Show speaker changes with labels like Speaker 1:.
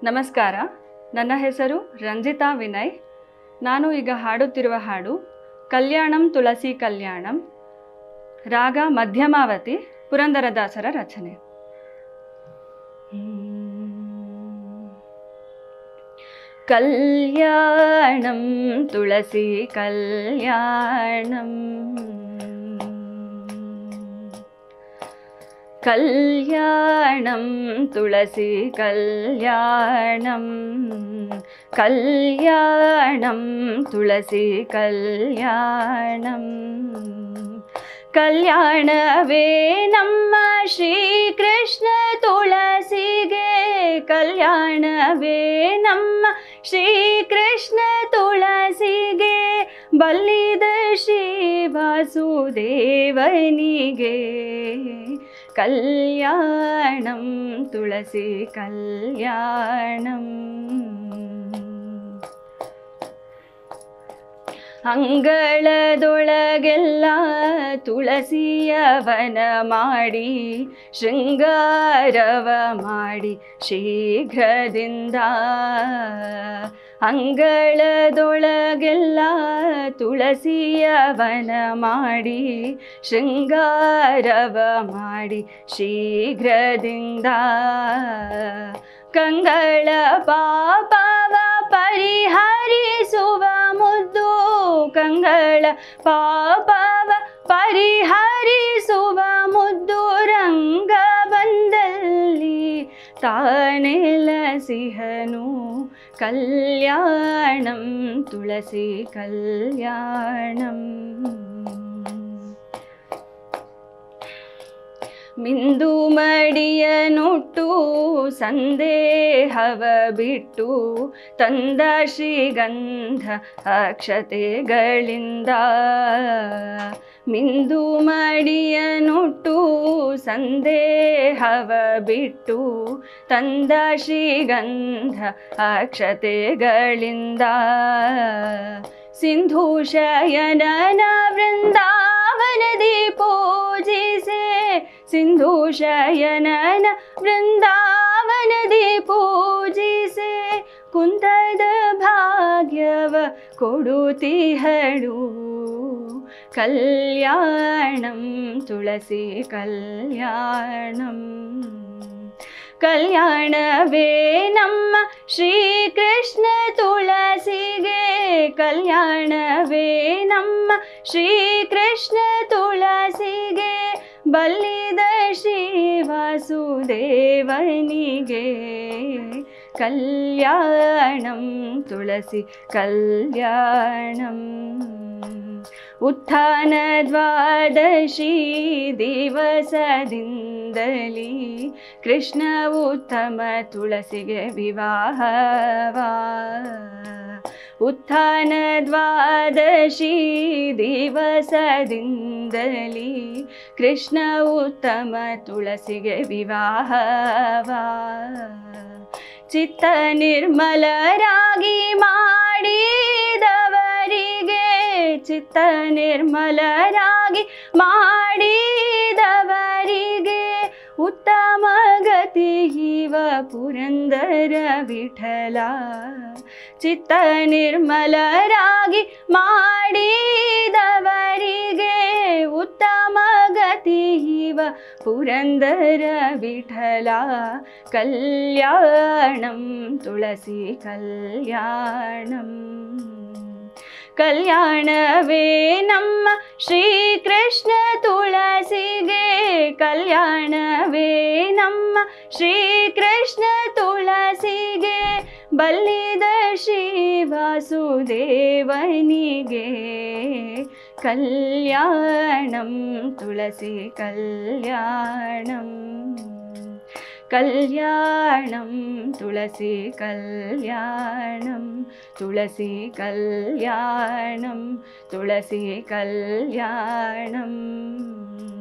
Speaker 1: ನಮಸ್ಕಾರ. ನನ್ನ ಹೆಸರು ರಂಜಿತಾ ವಿನಯ್. ನಾನು ಈಗ ಹಾಡುತ್ತಿರುವ ಹಾಡು ಕಲ್ಯಾಣಂ ತುಳಸಿ ಕಲ್ಯಾಣಂ, ರಾಗ ಮಧ್ಯಮಾವತಿ, ಪುರಂದರದಾಸರ ರಚನೆ. ಕಲ್ಯಾಣಂ ತುಳಸಿ ಕಲ್ಯಾಣಂ, ಕಲ್ಯಾಣಂ ತುಳಸಿ ಕಲ್ಯಾಣಂ, ಕಲ್ಯಾಣಂ ತುಳಸಿ ಕಲ್ಯಾಣಂ. ಕಲ್ಯಾಣವೇ ನಮ್ಮ ಶ್ರೀಕೃಷ್ಣ ತುಳಸಿಗೆ, ಕಲ್ಯಾಣವೇ ನಮ್ಮ ಶ್ರೀಕೃಷ್ಣ ತುಳಸಿಗೆ, ಬಲ್ಲಿದ ಶ್ರೀ ವಾಸುದೇವನಿಗೆ. ಕಲ್ಯಾಣಂ ತುಳಸಿ ಕಲ್ಯಾಣಂ. ಅಂಗಳದೊಳಗೆಲ್ಲ ತುಳಸಿಯ ವನ ಮಾಡಿ, ಶೃಂಗಾರವ ಮಾಡಿ ಶೀಘ್ರದಿಂದ. ಅಂಗಳದೊಳಗೆಲ್ಲ ತುಳಸಿಯ ವನ ಮಾಡಿ, ಶೃಂಗಾರವ ಮಾಡಿ ಶೀಘ್ರದಿಂದ. ಕಂಗಳ ಪಾಪವ ಪರಿಹರಿಸುವ ಮುದ್ದು, ಕಂಗಳ ಪಾಪವ ಪರಿಹರಿಸುವ ಮುದ್ದು, ರಂಗ ಬಂದಲ್ಲಿ ತಾನೆಲಸಿಹನು. ಕಲ್ಯಾಣಂ ತುಳಸಿ ಕಲ್ಯಾಣಂ. ಮಿಂದು ಮಡಿಯನುಟ್ಟು ಸಂದೇಹವ ಬಿಟ್ಟು, ತಂದ ಶ್ರೀಗಂಧ ಅಕ್ಷತೆಗಳಿಂದ. ಮಿಂದು ಮಡಿಯನುಟ್ಟು ಸಂದೇಹವ ಬಿಟ್ಟು, ತಂದ ಶ್ರೀಗಂಧ ಅಕ್ಷತೆಗಳಿಂದ. ಸಿಂಧೂಶಯನನ ವೃಂದಾವನದಿ ಪೂಜಿಸೆ, ಸಿಂಧೂಶಯನನ ವೃಂದಾವನದಿ ಪೂಜಿಸೆ, ಕುಂದದ ಭಾಗ್ಯವ ಕೊಡುತ್ತಿಹಳು. ಕಲ್ಯಾಣಂ ತುಳಸಿ ಕಲ್ಯಾಣಂ. ಕಲ್ಯಾಣವೇ ನಮ್ಮ ಶ್ರೀಕೃಷ್ಣ ತುಳಸಿಗೆ, ಕಲ್ಯಾಣವೇ ನಮ್ಮ ಶ್ರೀಕೃಷ್ಣ ತುಳಸಿಗೆ, ಬಲ್ಲಿದ ಶ್ರೀ ವಾಸುದೇವನಿಗೆ. ಕಲ್ಯಾಣಂ ತುಳಸಿ ಕಲ್ಯಾಣಂ. ಉತ್ಥಾನ ದ್ವಾದಶಿ ದಿವಸದಿಂದಲೀ, ಕೃಷ್ಣ ಉತ್ತಮ ತುಳಸಿಗೆ ವಿವಾಹವ. ಉತ್ಥಾನ ದ್ವಾದಶಿ ದಿವಸದಿಂದಲೀ, ಕೃಷ್ಣ ಉತ್ತಮ ತುಳಸಿಗೆ ವಿವಾಹವ. ಚಿತ್ತ ನಿರ್ಮಲರಾಗಿ ಮಾಡಿದವರಿಗೆ, ಚಿತ್ತ ನಿರ್ಮಲರಾಗಿ ಮಾಡಿದವರಿಗೆ, ಉತ್ತಮ ಗತಿ ಇವ ಪುರಂದರ ವಿಠಲ. ಚಿತ್ತ ನಿರ್ಮಲರಾಗಿ ಮಾಡಿದವರಿಗೆ, ಉತ್ತಮ ಗತಿ ಇವ ಪುರಂದರ ವಿಠಲ. ಕಲ್ಯಾಣಂ ತುಳಸಿ ಕಲ್ಯಾಣಂ. ಕಲ್ಯಾಣವೇ ನಮ್ಮ ಶ್ರೀಕೃಷ್ಣ ತುಳಸಿಗೆ, ಕಲ್ಯಾಣವೇ ನಮ್ಮ ಶ್ರೀಕೃಷ್ಣ ತುಳಸಿಗೆ, ಬಲ್ಲಿದ ಶ್ರೀ ವಾಸುದೇವನಿಗೆ. ಕಲ್ಯಾಣಂ ತುಳಸಿ ಕಲ್ಯಾಣಂ. ಕಲ್ಯಾಣಂ ತುಳಸಿ ಕಲ್ಯಾಣಂ, ತುಳಸಿ ಕಲ್ಯಾಣಂ, ತುಳಸಿ ಕಲ್ಯಾಣಂ.